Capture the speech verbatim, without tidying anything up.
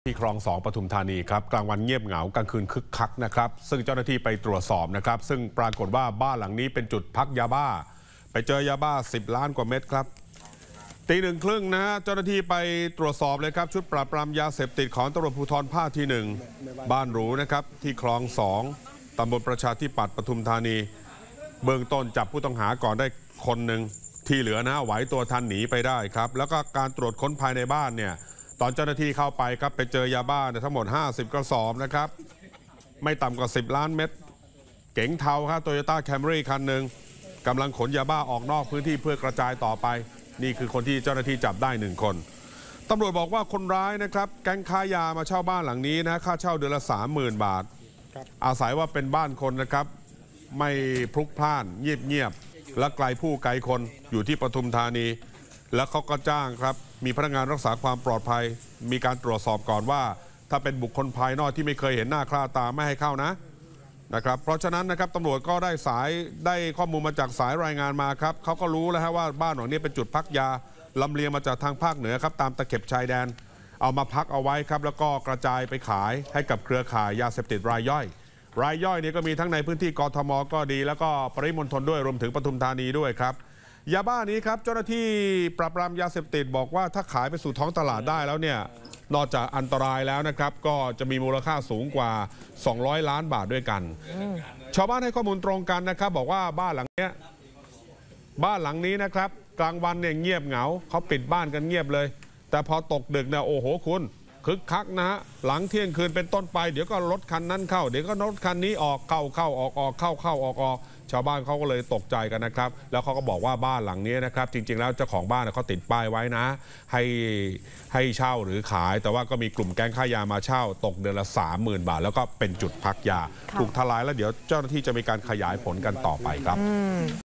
ที่คลองสองปทุมธานีครับกลางวันเงียบเหงากลางคืนคึกคักนะครับซึ่งเจ้าหน้าที่ไปตรวจสอบนะครับซึ่งปรากฏว่าบ้านหลังนี้เป็นจุดพักยาบ้าไปเจอยาบ้าสิบล้านกว่าเม็ดครับตีหนึ่งครึ่งนะฮะเจ้าหน้าที่ไปตรวจสอบเลยครับชุดปราบปรามยาเสพติดของตำรวจภูธรภาคที่หนึ่งบ้านหรูนะครับที่คลองสองตำบลประชาธิปัตย์ปทุมธานีเบื้องต้นจับผู้ต้องหาก่อนได้คนหนึ่งที่เหลือนะไหวตัวทันหนีไปได้ครับแล้วก็การตรวจค้นภายในบ้านเนี่ยตอนเจ้าหน้าที่เข้าไปครับไปเจอยาบ้าทั้งหมดห้าสิบกระสอบนะครับไม่ต่ำกว่าสิบล้านเม็ดเก๋งเทาครับโตโยต้าแคมรี่คันหนึ่งกำลังขนยาบ้าออกนอกพื้นที่เพื่อกระจายต่อไปนี่คือคนที่เจ้าหน้าที่จับได้หนึ่งคนตำรวจบอกว่าคนร้ายนะครับแก๊งค้ายามาเช่าบ้านหลังนี้นะค่าเช่าเดือนละสามหมื่นบาทอาศัยว่าเป็นบ้านคนนะครับไม่พลุกพล่านเงียบๆและไกลผู้ไกลคนอยู่ที่ปทุมธานีแล้วเขาก็จ้างครับมีพนักงานรักษาความปลอดภัยมีการตรวจสอบก่อนว่าถ้าเป็นบุคคลภายนอกที่ไม่เคยเห็นหน้าค่าตาไม่ให้เข้านะนะครับเพราะฉะนั้นนะครับตำรวจก็ได้สายได้ข้อมูลมาจากสายรายงานมาครับเขาก็รู้แล้วฮะว่าบ้านหลังนี้เป็นจุดพักยาลำเลียงมาจากทางภาคเหนือครับตามตะเข็บชายแดนเอามาพักเอาไว้ครับแล้วก็กระจายไปขายให้กับเครือข่ายยาเสพติดรายย่อยรายย่อยนี่ก็มีทั้งในพื้นที่กทมก็ดีแล้วก็ปริมณฑลด้วยรวมถึงปทุมธานีด้วยครับยาบ้านี้ครับเจ้าหน้าที่ปราบปรามยาเสพติดบอกว่าถ้าขายไปสู่ท้องตลาดได้แล้วเนี่ยนอกจากอันตรายแล้วนะครับก็จะมีมูลค่าสูงกว่าสองร้อยล้านบาทด้วยกันชาวบ้านให้ข้อมูลตรงกันนะครับบอกว่าบ้านหลังนี้บ้านหลังนี้นะครับกลางวันเนี่ยเงียบเหงาเขาปิดบ้านกันเงียบเลยแต่พอตกดึกเนี่ยโอ้โหคุณคึกคักนะฮะหลังเที่ยงคืนเป็นต้นไปเดี๋ยวก็รถคันนั้นเข้าเดี๋ยวก็รถคันนี้ออกเข้าเข้าออกออกเข้าเข้าออกออกชาวบ้านเขาก็เลยตกใจกันนะครับแล้วเขาก็บอกว่าบ้านหลังนี้นะครับจริงๆแล้วเจ้าของบ้านเขาติดป้ายไว้นะให้ให้เช่าหรือขายแต่ว่าก็มีกลุ่มแก๊งค้ายามาเช่าตกเดือนละสามหมื่นบาทแล้วก็เป็นจุดพักยาถูกทลายแล้วเดี๋ยวเจ้าหน้าที่จะมีการขยายผลกันต่อไปครับ